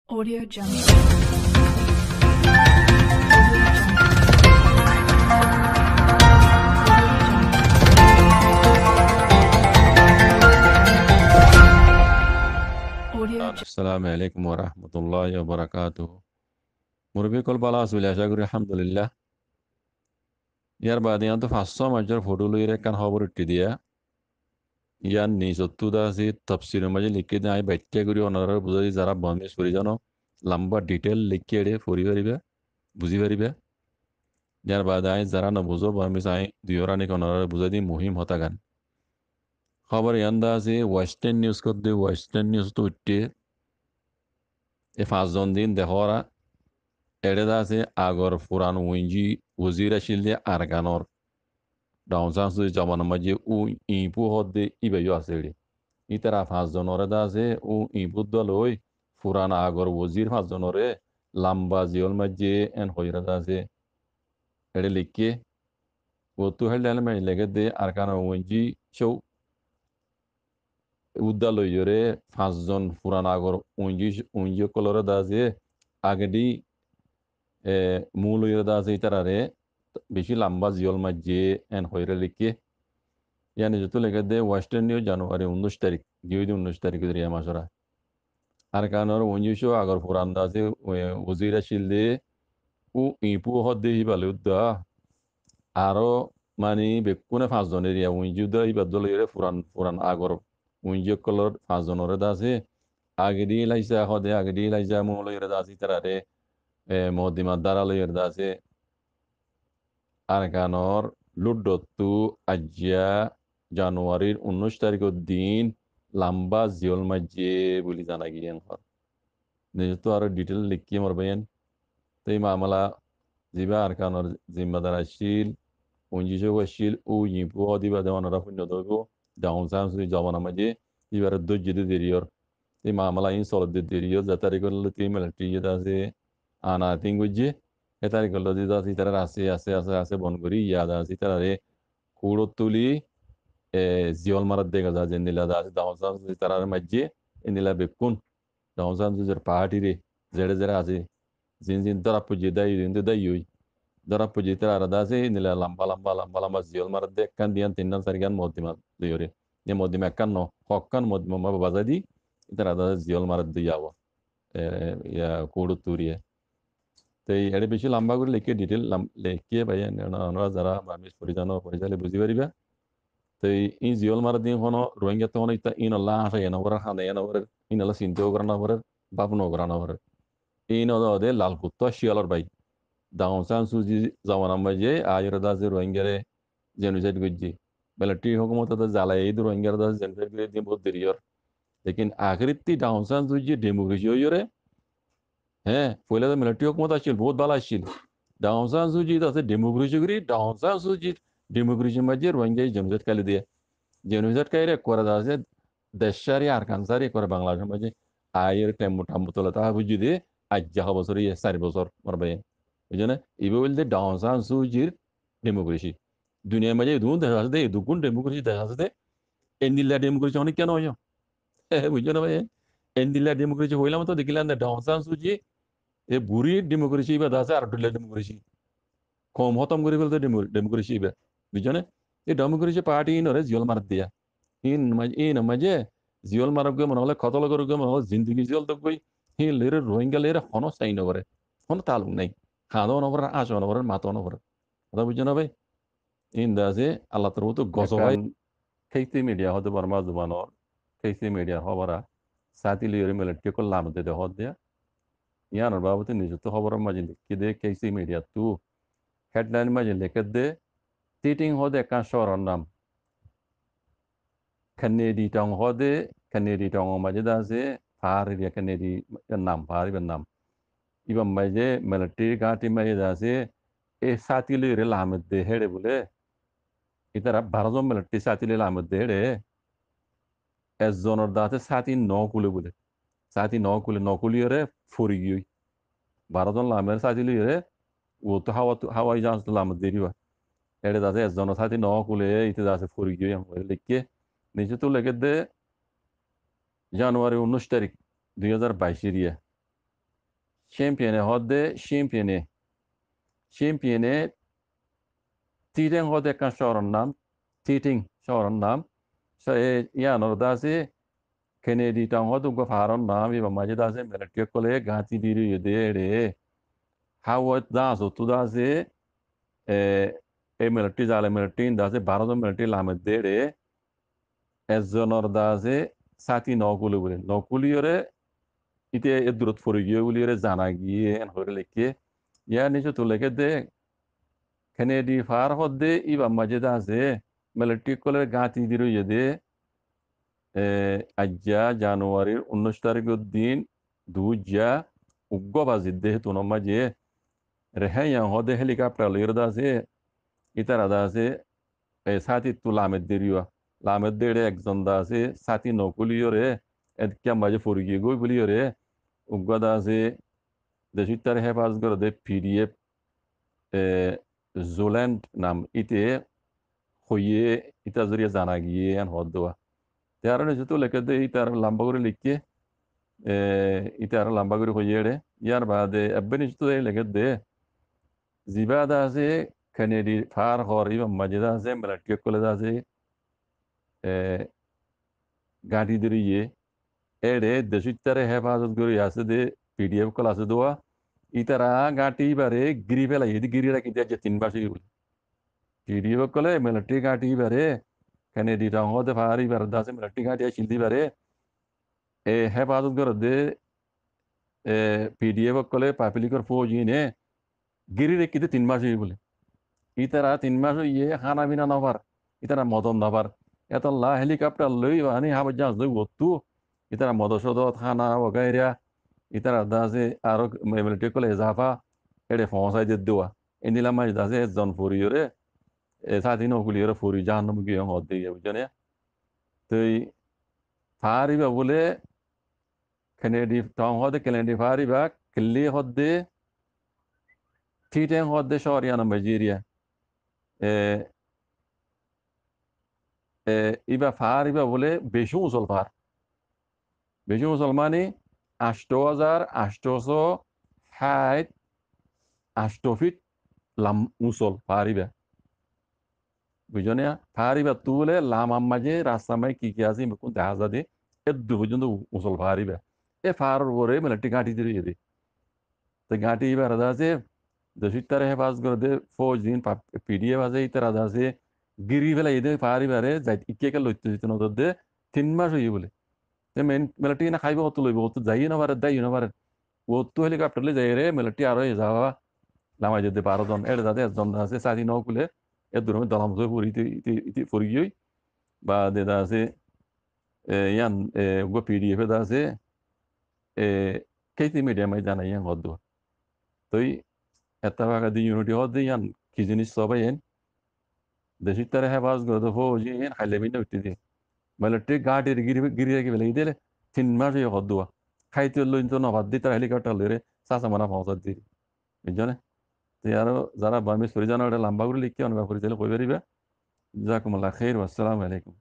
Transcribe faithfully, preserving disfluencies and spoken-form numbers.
Audio Jungle. Assalamu alaikum wa rahmatullahi wa barakatuh. Murbi kol bala asuli ashaguri alhamdulillah. Yar baadi yanto fasso major fodulu ire kan hobur tidiya. Yan ni sottu da si tafsir majil likke da ai bacche guri onarar buzari zara bami suri jano lamba detail likke ede fori baribe buzi baribe. Yar baadi ai zara na buzo bami sai diyorani onarar buzadi muhim hota gan. Khabar yanda si western news kodde western news to itte e fazzon din dehora Eredase agor furan winji wazira shilde arganor downsan su jamana maje u impu hodde ibe yo aseri itara fazdonore dase u impu doloy furan agor wazir fazdonore lamba ziol maje en hoyra dase ede likke wotu heldal me legede arkano winji show udalo yore fazdon furan agor winji winji kolore dase agadi মূল ইরাদা আছে ইতারারে বেশি লম্বা জিওল মাঝে N হইরে লিখে ইয়ানি যত লেগে দে western new জানুয়ারি উনিশ তারিখ দুই উনিশ তারিখ ধরে মাসরা আর কারণর উনিশশো আগর পুরান্দা আছে ওজিরা শিলদে ও ইপু হদ্দে হিবালে উদ্দা আরো মানে বেকুনে পাঁচজনের ইয়া উইজুদা হিবাদল ইরে পুরান পুরান আগর উইজু কলর পাঁচজনের দা আছে আগে দিয়ে লাইসা হদে আগে দিয়ে লাইসা মূল ইরাদা আছে ইতারারে মহদিমার দ্বারা লইয়ের দাসে আরকানর লুড্ডত্তু আজিয়া জানুয়ারির উনিশ তারিখের দিন লাম্বা জিওল মাঝে বলি জানা গিয়েন হর নিজে আরো ডিটেল লিখিয়ে মরবেন তো এই মামলা জিবা আরকানর জিম্মাদার আসিল উনজিশে আসিল ও ইপু দিবা দেওয়ানরা শূন্য দইব ডাউন সামসুই জমানা মাঝে এবার দজ্জিদে দেরিয়র এই মামলা ইন সলদ দেরিয়র যা তারিখের তিন মিলিটারি আছে আনা তিঙ্গুজি এতারি গল্লো দিদা সিতারা আছে আছে আছে আছে বন করি ইয়াদা সিতারে কুড়ো তুলি এ জিওল মারাত দেখা যা জেন্দিলা দা আছে দাওসান সিতারার মাঝে ইন্দিলা বেকুন দাওসান সুজের পাহাড়ি রে জেড়ে জেড়ে আছে জিন জিন দরা পুজি দাই জিন দাই ইউই দরা পুজি তারা আলাদা আছে ইন্দিলা লম্বা লম্বা লম্বা লম্বা জিওল মারাত দেখ কান দিয়ান তিননান সারিগান মদ্দিমা দিয়রে যে মদ্দিমা একান ন হকান মদ্দিমা বাজা দি তারা আলাদা জিওল মারাত দিয়াও ইয়া কুড়ো তুরিয়ে তো এই এর বেশি লম্বা করে লিখে ডিটেল লিখিয়ে পাই আমরা যারা বামিজ পরিচালনা পরিচালে বুঝি পারিবা তো এই জিওল মারা দিন হনো রোহিঙ্গা তো হনো ইতা ইন আল্লাহ আসা এন ওরা হানে এন ওরা ইন আল্লাহ চিন্তাও করা না ওরা বাপনও করা না ওরা এই নদ ওদে লাল কুত্তা শিয়ালর বাই দাউসান সুজি জামান আমরা যে আয়ের দাসে রোহিঙ্গারে জেনোসাইড গজ্জি বেলাটি হুকুমত জ্বালাই এই রোহিঙ্গার দাস জেনোসাইড করে দিয়ে বহুত দেরিয়র লেকিন আখরিতি দাউসান সুজি ডেমোক্রেসি হইরে হ্যাঁ পয়লা তো মিলিটারি হুকুমত আসছিল বহুত ভালো আসছিল ডাউনসান সুজিত আছে ডেমোক্রেসি করি ডাউনসান সুজিত ডেমোক্রেসির মাঝে রোহিঙ্গা জেনোসাইড কালি দিয়ে জেনোসাইড কাইরে করে আছে দেশারি আর কানসারি করে বাংলাদেশের মাঝে আয়ের টেম্পু টাম্পু তোলা তা বুঝি দিয়ে আজ যাহা বছর ইয়ে চারি বছর মারবে এই জন্য এইভাবে বলতে ডাউনসান সুজির ডেমোক্রেসি দুনিয়ার মাঝে দুগুণ দেখা আছে দে দুগুণ ডেমোক্রেসি দেখা আছে দে এন্ডিল্লা ডেমোক্রেসি অনেক কেন হয় বুঝছো না ভাই এন্ডিল্লা ডেমোক্রেসি হইলাম তো দেখিলাম ডাউনসান সুজি এ বুড়ি ডেমোক্রেসি বা দাসে আর ডুল্লা ডেমোক্রেসি কম হতম করে ফেলতে ডেমোক্রেসি বা বুঝছো না এই ডেমোক্রেসি পার্টি ইনরে জিওল মার দিয়া ইন ইন মাঝে জিওল মারক গিয়ে মনে হলে খতল করে গিয়ে মনে হলে জিন্দগি জিওল তো গই হি লেরে রোহিঙ্গা লেরে হন চাই নগরে হন তালুক নাই খাদো নগরে আসো নগরে মাতো নগরে কথা বুঝছো না ভাই ইন দাসে আল্লাহ তোর তো গছ ভাই খেইতে মিডিয়া হতে বর্মা জুবানর খেইতে মিডিয়া হবারা সাথী লিওরে মিলিটারি করলাম দে হদ দেয়া ইয়ানোর বাবতে নিযুক্ত খবরের মাঝে লিখে দে কেসি মিডিয়া তু হেডলাইন মাঝে লিখে দে টিটিং হদে কান শহরের নাম কানেডি টং হদে কানেডি টং মাঝে দাসে পাহাড়ি কানেডি নাম পাহাড়ির নাম ইবাম মাঝে মিলিটারি ঘাটি মাঝে দাসে এ সাথী লিওরে লামদ দে হেড়ে বলে ইতারা বারো জন মিলিটারি সাথী লিওরে লামদ দে হেড়ে একজনের দাসে সাথী ন কুলে বলে সাথী ন কুলে ন কুলিয়রে ফরি গিয়ে বারো জন লামের সাথী লিওরে ও তো হাওয়া হাওয়াই জাহাজ তো লামত দেরিবা এটা যাচ্ছে একজন সাথী ন কুলে ইতে যাচ্ছে ফরি গিয়ে লিখে নিচে তো লেগে দে জানুয়ারি উনিশ তারিখ দুই হাজার বাইশের ইয়ে Champione hodde champione. Champione Titing hodde kan şoron nam. Titing şoron nam. So e yanor dase Kennedy tang hodu go faron nam iba maje dase military kole gati diri yede Howard daso tu dase e e military jale military dase baro military lamed dere ezonor dase sati nokuli bule nokuli yore ite edurot forigiyo bule yore zanagi en hore leke ya nicho tu leke de Kennedy far hodde iba maje dase military kole gati diri yede ajja January'র উনিশ তারিখের দিন দুja uggoba zidde tuno maje rehayan hode helicopter lirda se itara da se e sati tu lamed deriwa lamed dere ekjon da se sati nokuliore edkya maje forgi go buliore uggoda se deşitter hefaz gorde pdf e zoland nam ite khoye ita zuriya zanagiye an hodwa Tiara jitu lekede itar lambaguri likke itar lambaguri koyere yar bade abbeni jitu lekede zibada se Kennedy far hori ve majida se melatke koleda se gadi diriye ere deşitlere hefazat guri yası de pdf kolası doğa itara gati bare giri bela yedi giri ra kinti tin başı pdf kole melatke gati bare Kennedy tang hode fari bare da se melatke gati shildi bare e hefazat gorde e pdf kole papilikor fojine giri re kite tin başı bole itara তিন মাস ইয়ে খানা বিনা নবার ইতারা মদন নবার এত লা helicopter লই আনি hub জাহাজ লই ওতু ইতারা মদসদ খানা ওগাইরা ইতারা দাসে আরো মিলিটারি কলে জাফা এডে ফসাই দে দেওয়া এন্দিলা মাই দাসে জন ফরিয়রে এ সাদিন ওগুলিয়রে ফরি জাহান্নাম গিয়ে হদে বুঝনে তই ফারিবা বলে Kennedy টাউন হদে Kennedy ফারিবা কিল্লি হদে ঠিটেন হদে শরিয়ানা মাইজেরিয়া e, e, iba far iba bole beşi musul far. Beşi musulmani aşto hazar aştoso hayt aştofit lam musul far iba. বুঝনে Fariba তুলে লাম আম্মাজে রাস্তামাই কি কি আছে মুকুন দেখা দে এদ্দু পর্যন্ত মুসল ফারিবা এ ফার ওরে মিলিটারি ঘাঁটি দিয়ে যেতে তো ঘাঁটি এবার আছে দেশিতারে হেফাজ করে দে ফৌজ দিন পিডিএফ আছে ইতার আছে গিরি ফেলা এদের ফারিবারে যাই ইকে লইতে দিতে নজর দে তিন মাস হয়ে বলে তে মেন মিলিটারি না খাইবে কত লইব অত যাই না পারে দাই না পারে অত হেলিকপ্টার লে যাই রে মিলিটারি আরো যাওয়া লামাই যেতে বারো জন এর যাতে একজন আছে চারি নকুলে এর দূরে দলাম হয়ে পড়ি ইতি পড়ি গিয়ে বা দেদা আছে ইয়ান গো পিডিএফ দা আছে কেতি মিডিয়ামে জানাই ইয়ান হদ্দ তই এটা ভাগা দি ইউনিটি হদ্দ ইয়ান কি জিনিস সবাই এন দেশিতারে হেফাজ করে তো ফৌজি এন খাইলে বিনা উঠতে দিয়ে মিলিটারি গাড়ির গিরি গিরি রেখে বেলে দিলে তিন মাস হয়ে হদ্দ খাইতে লইন তো নবাদ দি তার হেলিকপ্টার লইরে চাচা মানা পৌঁছাত দি বুঝছনে আরো যারা বার্মিজ পরিজানো এটা লম্বা করে লিখে অনুভব করে কই পারিবে জাকুমুল্লাহ খের আসসালামু আলাইকুম